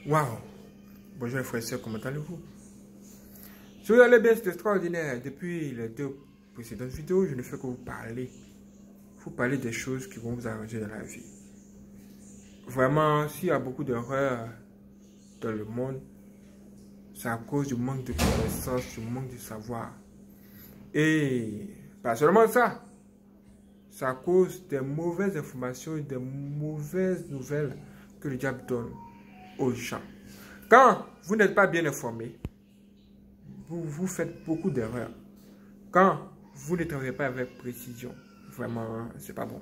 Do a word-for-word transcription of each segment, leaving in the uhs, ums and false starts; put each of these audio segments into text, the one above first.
Waouh! Bonjour les frères et sœurs, comment allez-vous? Si vous allez bien, c'est extraordinaire. Depuis les deux précédentes vidéos, je ne fais que vous parler. Vous parler des choses qui vont vous arranger dans la vie. Vraiment, s'il y a beaucoup d'erreurs dans le monde, c'est à cause du manque de connaissances, du manque de savoir. Et pas seulement ça, c'est à cause des mauvaises informations et des mauvaises nouvelles que le diable donne aux gens. Quand vous n'êtes pas bien informé, vous, vous faites beaucoup d'erreurs. Quand vous ne travaillez pas avec précision, vraiment, c'est pas bon.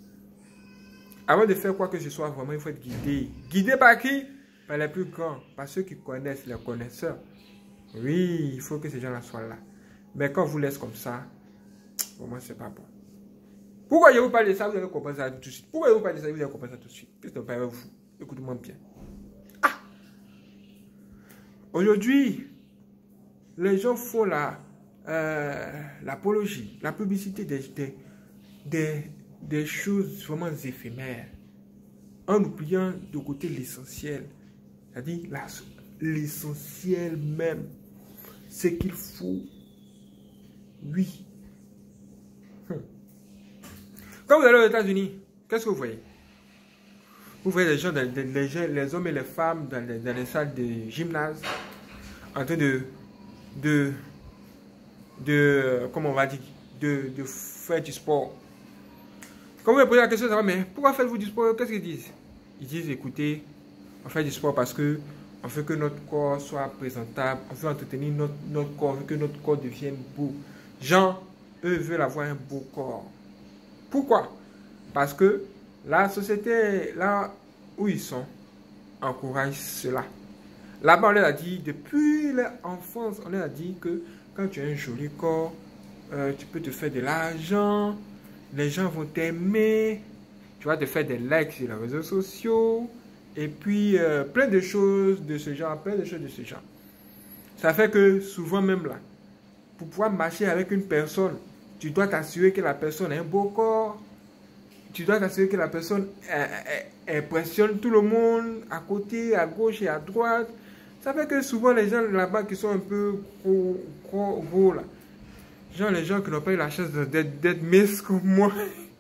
Avant de faire quoi que ce soit, vraiment, il faut être guidé. Guidé par qui? Par les plus grands, par ceux qui connaissent, les connaisseurs. Oui, il faut que ces gens-là soient là. Mais quand on vous laisse comme ça, vraiment, c'est pas bon. Pourquoi je vous parle de ça, vous allez comprendre ça tout de suite. Pourquoi je vous parle de ça, vous allez comprendre ça tout de suite. Qu'est-ce que vous parlez avec vous? Écoutez-moi bien. Ah! Aujourd'hui, les gens font la euh, l'apologie, la publicité des, des, des, des choses vraiment éphémères, en oubliant de côté l'essentiel, c'est-à-dire l'essentiel même, c'est qu'il faut, oui. Hum. Quand vous allez aux États-Unis, qu'est-ce que vous voyez? Vous voyez les gens, les, les, les hommes et les femmes dans les, dans les salles de gymnase, en train de, de, de, comment on va dire, de, de faire du sport. Quand vous me posez la question, ça va, mais pourquoi faites-vous du sport? Qu'est-ce qu'ils disent? Ils disent, écoutez, on fait du sport parce que on veut que notre corps soit présentable, on veut entretenir notre, notre corps, on veut que notre corps devienne beau. Gens, eux, veulent avoir un beau corps. Pourquoi? Parce que la société, là où ils sont, encourage cela. Là-bas, on leur a dit, depuis l'enfance, on leur a dit que quand tu as un joli corps, euh, tu peux te faire de l'argent, les gens vont t'aimer, tu vas te faire des likes sur les réseaux sociaux, et puis euh, plein de choses de ce genre, plein de choses de ce genre. Ça fait que souvent même là, pour pouvoir marcher avec une personne, tu dois t'assurer que la personne a un beau corps, tu dois t'assurer que la personne euh, euh, impressionne tout le monde, à côté, à gauche et à droite. Ça fait que souvent les gens là-bas qui sont un peu gros, gros, gros là, genre les gens qui n'ont pas eu la chance d'être minces comme moi,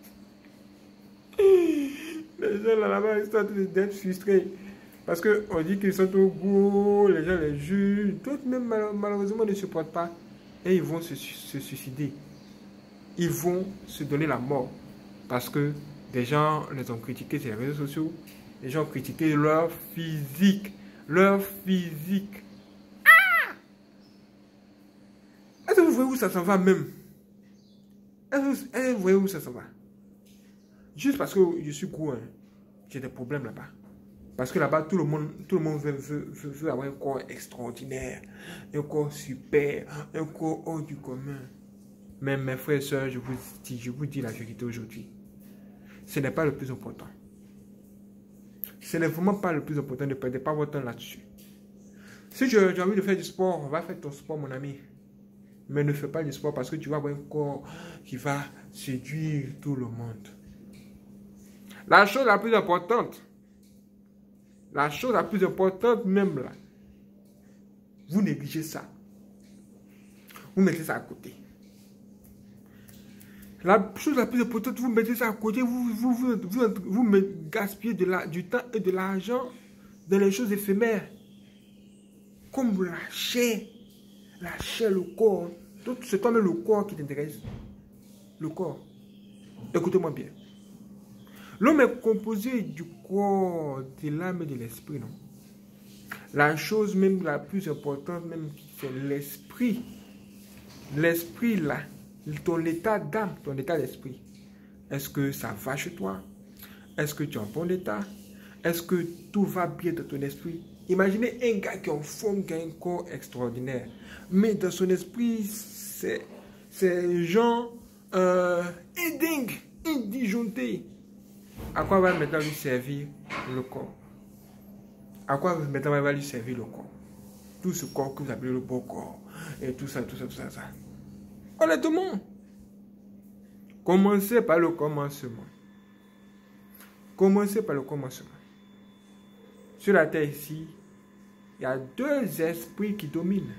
les gens là-bas ils sont d'être frustrés parce qu'on dit qu'ils sont trop gros, les gens les jugent, d'autres même malheureusement ne supportent pas et ils vont se, se suicider, ils vont se donner la mort parce que des gens les ont critiqués sur les réseaux sociaux, les gens ont critiqué leur physique, leur physique. Ah! Est-ce que vous voyez où ça s'en va même? Est-ce que vous voyez où ça s'en va? Juste parce que je suis gros, hein, j'ai des problèmes là-bas. Parce que là-bas, tout le monde, tout le monde veut, veut, veut, veut avoir un corps extraordinaire, un corps super, un corps hors du commun. Mais mes frères et sœurs, je vous dis, je vous dis la vérité aujourd'hui. Ce n'est pas le plus important. Ce n'est vraiment pas le plus important. Ne perdez pas votre temps là-dessus. Si tu as envie de faire du sport, va faire ton sport, mon ami. Mais ne fais pas du sport parce que tu vas avoir un corps qui va séduire tout le monde. La chose la plus importante, la chose la plus importante même là, vous négligez ça. Vous mettez ça à côté. La chose la plus importante, vous mettez ça à côté, vous, vous, vous, vous, vous, vous gaspillez de la, du temps et de l'argent dans les choses éphémères. Comme la chair, la chair, le corps. C'est toi-même le corps qui t'intéresse. Le corps. Écoutez-moi bien. L'homme est composé du corps, de l'âme et de l'esprit, non? La chose même la plus importante, même, c'est l'esprit. L'esprit, là, ton état d'âme, ton état d'esprit. Est-ce que ça va chez toi? Est-ce que tu es en bon état? Est-ce que tout va bien dans ton esprit? Imaginez un gars qui est en forme, qui a un corps extraordinaire. Mais dans son esprit, c'est genre euh, indingue, indisjoncté. À quoi va maintenant lui servir le corps? À quoi maintenant va lui servir le corps? Tout ce corps que vous appelez le beau corps. Et tout ça, tout ça, tout ça, ça. Honnêtement, commencez par le commencement. Commencez par le commencement. Sur la terre ici, il y a deux esprits qui dominent.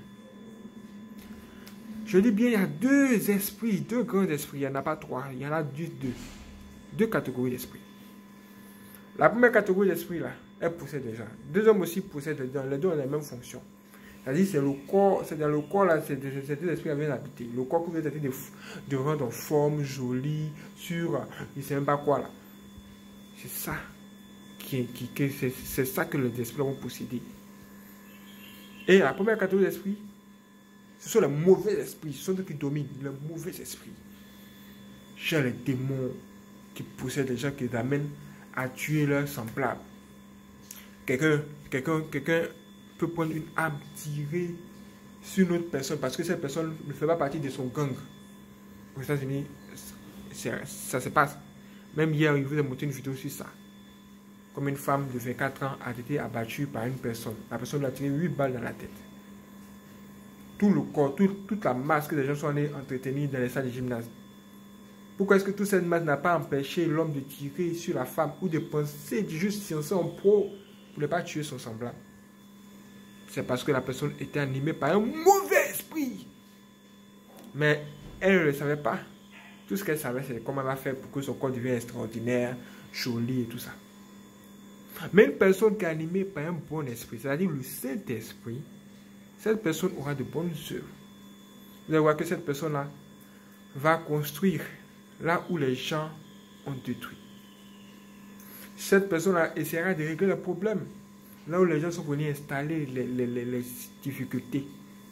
Je dis bien, il y a deux esprits, deux grands esprits. Il n'y en a pas trois, il y en a deux. Deux catégories d'esprits. La première catégorie d'esprit, là, elle possède déjà. Deux hommes aussi possèdent les deux, les deux ont les mêmes fonctions. C'est-à-dire, c'est le corps, c'est dans le corps, là, c'est ces deux esprits qui viennent habiter. Le corps que vous êtes de, de rendre en forme, jolie, sur, je ne sais même pas quoi, là. C'est ça, qui, qui, qui, c'est ça que les esprits vont posséder. Et la première catégorie d'esprit, ce sont les mauvais esprits, ce sont ceux qui dominent, les mauvais esprits. J'ai les démons qui possèdent les gens qui les amènent à tuer leurs semblables. Quelqu'un quelqu'un, quelqu'un peut prendre une arme, tirer sur une autre personne parce que cette personne ne fait pas partie de son gang. Aux États-Unis, ça se passe. Même hier, il vous a montré une vidéo sur ça. Comme une femme de vingt-quatre ans a été abattue par une personne. La personne lui a tiré huit balles dans la tête. Tout le corps, tout, toute la masse que les gens sont allés entretenir dans les salles de gymnase. Pourquoi est-ce que toute cette masse n'a pas empêché l'homme de tirer sur la femme ou de penser juste si on s'en pro pour ne pas tuer son semblable? C'est parce que la personne était animée par un mauvais esprit. Mais elle ne le savait pas. Tout ce qu'elle savait, c'est comment elle va faire pour que son corps devienne extraordinaire, joli et tout ça. Mais une personne qui est animée par un bon esprit, c'est-à-dire le Saint-Esprit, cette personne aura de bonnes œuvres. Vous allez voir que cette personne-là va construire là où les gens ont détruit. Cette personne-là essaiera de régler le problème là où les gens sont venus installer les, les, les, les difficultés.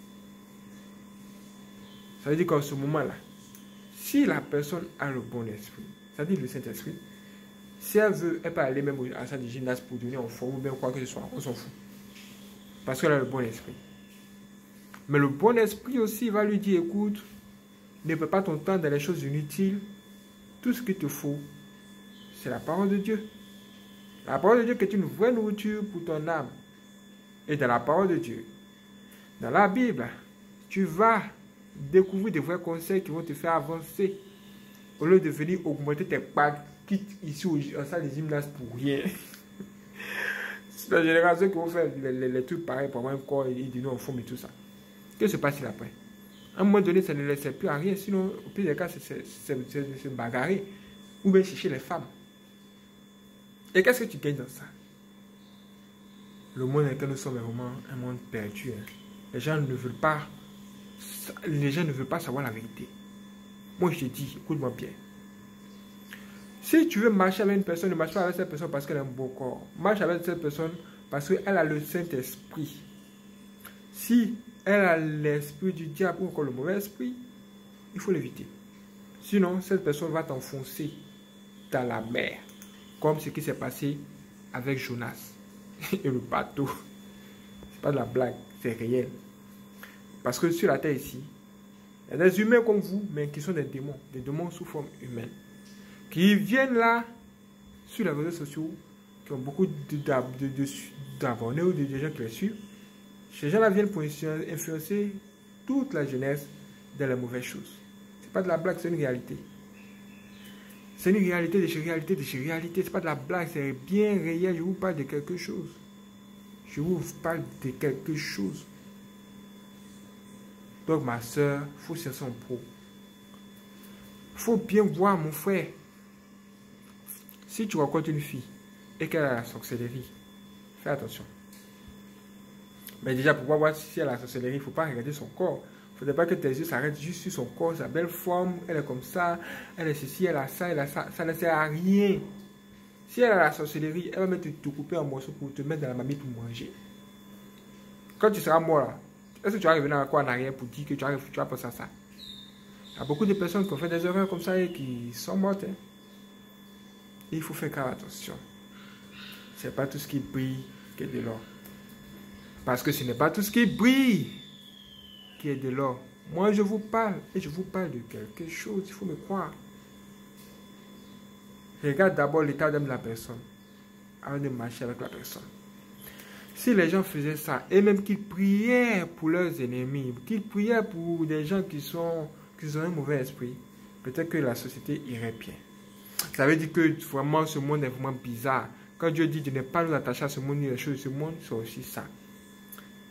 Ça veut dire qu'en ce moment-là, si la personne a le bon esprit, c'est-à-dire le Saint-Esprit, si elle veut, elle peut aller même à la salle de gymnase pour donner en forme ou bien quoi que ce soit, on s'en fout. Parce qu'elle a le bon esprit. Mais le bon esprit aussi va lui dire, écoute, ne perds pas ton temps dans les choses inutiles. Tout ce qu'il te faut, c'est la parole de Dieu. La parole de Dieu qui est une vraie nourriture pour ton âme. Et dans la parole de Dieu, dans la Bible, tu vas découvrir des vrais conseils qui vont te faire avancer. Au lieu de venir augmenter tes packs, quitte ici en salle de gymnase pour rien. C'est la génération qui vont faire les, les, les trucs pareils pour avoir un corps et donner en forme et tout ça. Qu'est-ce qui se passe après? À un moment donné, ça ne laisse plus à rien. Sinon, au pire des cas, c'est se bagarrer. Ou bien chercher les femmes. Et qu'est-ce que tu gagnes dans ça? Le monde dans lequel nous sommes est vraiment un monde perdu. Hein. Les gens ne veulent pas, les gens ne veulent pas savoir la vérité. Moi, je te dis, écoute-moi bien. Si tu veux marcher avec une personne, ne marche pas avec cette personne parce qu'elle a un beau corps. Marche avec cette personne parce qu'elle a le Saint-Esprit. Si elle a l'esprit du diable ou encore le mauvais esprit, il faut l'éviter. Sinon, cette personne va t'enfoncer dans la mer. Comme ce qui s'est passé avec Jonas et le bateau. C'est pas de la blague, c'est réel. Parce que sur la terre ici, il y a des humains comme vous, mais qui sont des démons. Des démons sous forme humaine. Qui viennent là, sur les réseaux sociaux, qui ont beaucoup d'abonnés ou de gens qui les suivent. Ces gens-là viennent pour influencer toute la jeunesse dans les mauvaises choses. Ce n'est pas de la blague, c'est une réalité. C'est une réalité de chez réalité de chez réalité. Ce n'est pas de la blague, c'est bien réel. Je vous parle de quelque chose. Je vous parle de quelque chose. Donc ma soeur, il faut chercher son pro. Il faut bien voir mon frère. Si tu rencontres une fille et qu'elle a la sorcellerie, fais attention. Mais déjà, pour voir si elle a la sorcellerie, il ne faut pas regarder son corps. Il ne faudrait pas que tes yeux s'arrêtent juste sur son corps, sa belle forme, elle est comme ça, elle est ceci, elle a ça, elle a ça. Ça ne sert à rien. Si elle a la sorcellerie, elle va mettre te couper en morceaux pour te mettre dans la mamie pour manger. Quand tu seras mort là, est-ce que tu vas revenir à quoi en arrière pour dire que tu as, tu as pensé à ça? Il y a beaucoup de personnes qui ont fait des erreurs comme ça et qui sont mortes. Hein. Et il faut faire grave attention. Ce n'est pas tout ce qui brille qui est de l'or. Parce que ce n'est pas tout ce qui brille qui est de l'or. Moi, je vous parle et je vous parle de quelque chose. Il faut me croire. Regarde d'abord l'état d'âme de la personne avant de marcher avec la personne. Si les gens faisaient ça, et même qu'ils priaient pour leurs ennemis, qu'ils priaient pour des gens qui, sont, qui ont un mauvais esprit, peut-être que la société irait bien. Ça veut dire que vraiment ce monde est vraiment bizarre. Quand Dieu dit de ne pas nous attacher à ce monde ni les choses de ce monde, c'est aussi ça.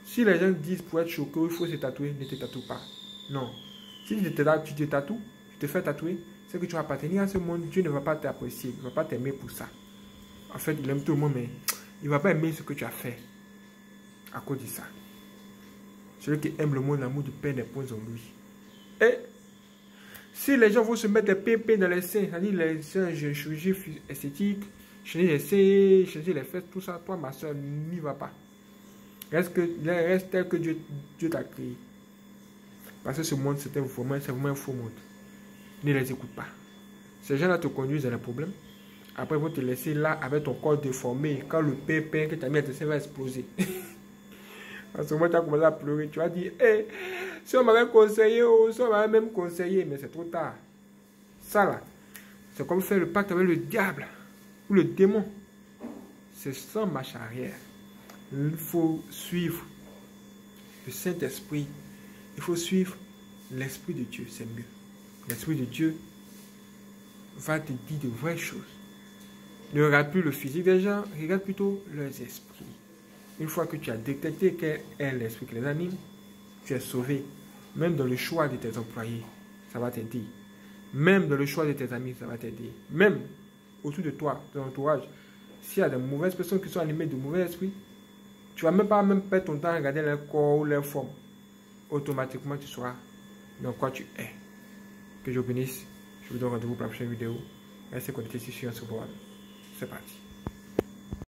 Si les gens disent pour être choqué, il faut se tatouer, ne te tatoue pas. Non. Si tu te, tu te tatoues, tu te fais tatouer, c'est que tu vas appartenir à ce monde. Dieu ne va pas t'apprécier, il ne va pas t'aimer pour ça. En fait, il aime tout le monde, mais il ne va pas aimer ce que tu as fait à cause de ça. Celui qui aime le monde, l'amour du Père n'est point en lui. Et si les gens vont se mettre des pépés dans les seins, c'est-à-dire les chirurgies esthétiques, changer les seins, changer les fesses, tout ça, toi, ma soeur, n'y va pas. Reste, que, reste tel que Dieu, Dieu t'a créé. Parce que ce monde, c'est vraiment, vraiment un faux monde. Ne les écoute pas. Ces gens-là te conduisent à un problème. Après, ils vont te laisser là avec ton corps déformé. Quand le pépin que tu as mis à tes seins va exploser. À ce moment, tu as commencé à pleurer. Tu vas dire, hey, si on m'avait conseillé, si on m'avait même conseillé, mais c'est trop tard. Ça là, c'est comme faire le pacte avec le diable ou le démon. C'est sans marche arrière. Il faut suivre le Saint-Esprit. Il faut suivre l'Esprit de Dieu, c'est mieux. L'Esprit de Dieu va te dire de vraies choses. Ne regarde plus le physique des gens, regarde plutôt leurs esprits. Une fois que tu as détecté quel est l'esprit qui les anime, tu es sauvé. Même dans le choix de tes employés, ça va t'aider. Même dans le choix de tes amis, ça va t'aider. Même autour de toi, de ton entourage, s'il y a de mauvaises personnes qui sont animées de mauvais esprits, tu ne vas même pas même perdre ton temps à regarder leur corps ou leur forme. Automatiquement, tu sauras dans quoi tu es. Que je vous bénisse. Je vous donne rendez-vous pour la prochaine vidéo. Restez connectés sur ce board. C'est parti.